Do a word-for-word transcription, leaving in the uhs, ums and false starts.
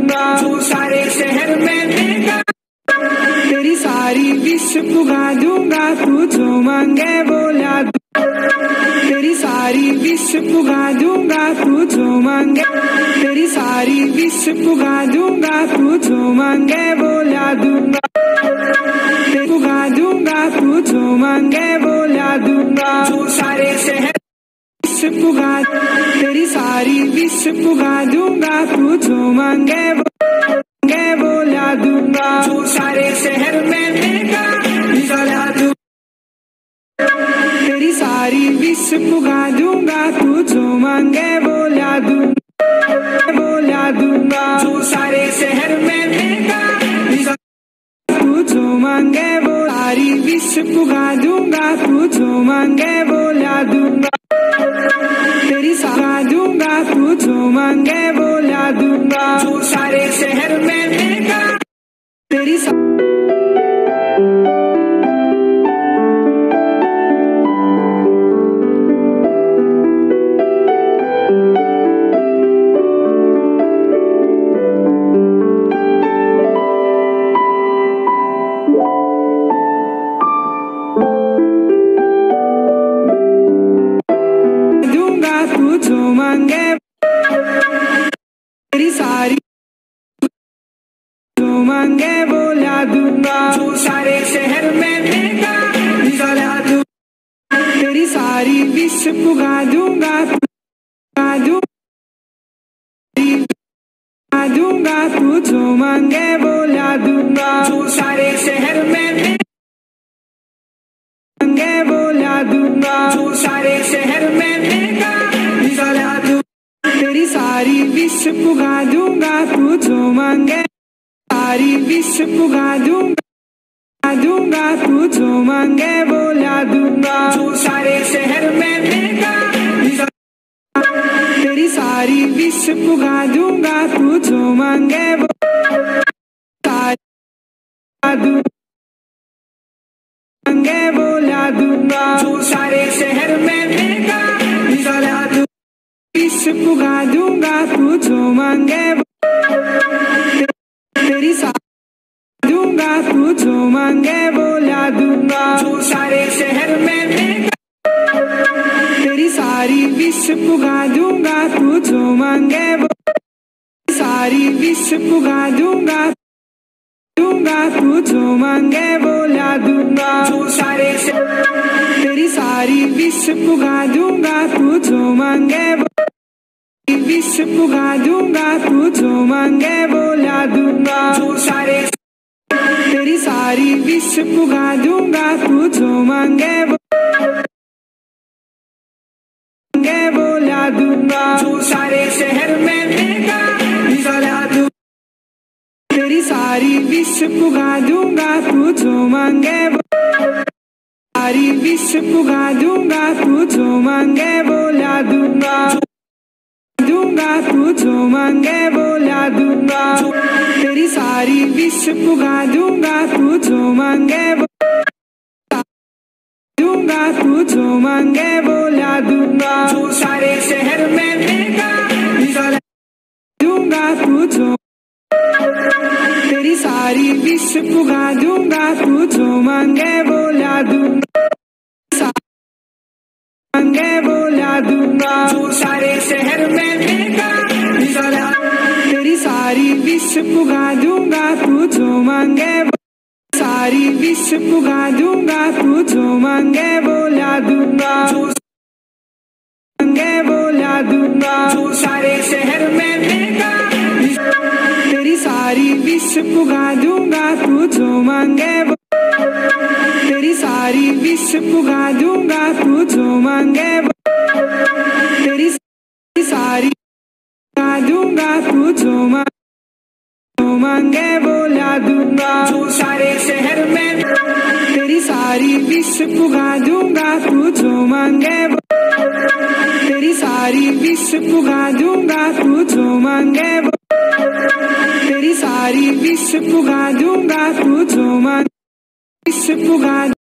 दूंगा जो सारे शहर में देगा। तेरी सारी विश पुगा दूंगा तू जो मांगे वो ला दूंगा। तेरी सारी विश पुगा दूंगा तू जो मांगे। तेरी सारी विश पुगा दूंगा तू जो मांगे वो ला दूंगा। पुगा दूंगा तू जो मांगे वो ला दूंगा जो सारे शहर विश पुगा। तेरी सारी विश पुगा दूंगा तू जो मांगे वो मांगे वो ला दूंगा जो सारे शहर में देगा ला दूंगा। तेरी सारी विश पुगा दूंगा तू जो मांगे वो ला दूंगा वो ला दूंगा जो सारे शहर में देगा तू जो मांगे वो। सारी विश पुगा दूंगा तू जो मांगे वो ला दूंगा। तेरी पुगा दूंगा तू जो मांगे वो ला दूंगा जो सारे शहर में देगा। तेरी जो मांगे। तेरी सारी जो मांगे वो ला दूंगा जो सारे शहर में देगा ला दूंगा। तेरी सारी विश पुगा दूंगा पुगा दूंगा तू जो मांगे वो ला दूंगा जो सारे शहर में मांगे वो ला दूंगा जो सारे शहर में देगा। तेरी सारी विश पुगा दूंगा तू जो मांगे। सारी विश पुगा दूंगा दूंगा तू जो मांगे वो ला दूंगा जो सारे शहर में देगा। तेरी सारी विश पुगा दूंगा तू जो मांगे वो मांगे वो ला दूंगा जो सारे शहर में देगा ला दूंगा। विश पुगा दूंगा तू जो मांगे वो। तेरी सारी दूंगा तू जो मांगे वो ला दूंगा जो सारे शहर में देगा। तेरी सारी विश पुगा दूंगा तू जो मांगे वो। सारी विश पुगा दूंगा दूंगा तू जो मांगे वो ला दूंगा जो सारे तेरी सारी विश पुगा दूंगा तू जो मांगे वो। विश पुगा दूंगा तू जो मांगे वो ला दूंगा जो सारे। तेरी सारी विश पुगा दूंगा तू जो मांगे वो मांगे वो ला दूंगा जो सारे शहर में देगा ला दूंगा। तेरी सारी विश पुगा दूंगा तू जो मांगे वो। सारी विश पुगा दूंगा तू जो मांगे वो ला दूंगा दूंगा तू जो मांगे वो ला दूंगा। तेरी सारी विश पुगा दूंगा तू जो मांगे वो दूंगा तू जो मांगे वो ला दूंगा जो सारे शहर में देगा दूंगा तू जो। तेरी सारी विश पुगा दूंगा तू जो मांगे वो ला दूंगा मांगे वो ला दूंगा जो सारे शहर में देगा। तेरी सारी विश पुगा दूंगा तू जो मांगे वो। सारी विश पुगा दूंगा तू जो मांगे वो ला दूंगा मांगे वो ला दूंगा जो सारे शहर में देगा। तेरी सारी विश पुगा दूंगा तू जो मांगे वो। तेरी सारी विश पुगा दूंगा तू जो मांगे वो। तेरी सारी पुगा दूंगा तू जो मांगे वो ला दूंगा जो सारे शहर में। तेरी सारी विश पुगा दूंगा तू जो मांगे वो। तेरी सारी विश पुगा दूंगा तू जो मांगे वो। तेरी सारी विश पुगा दूंगा तू जो मांगे विश पुगा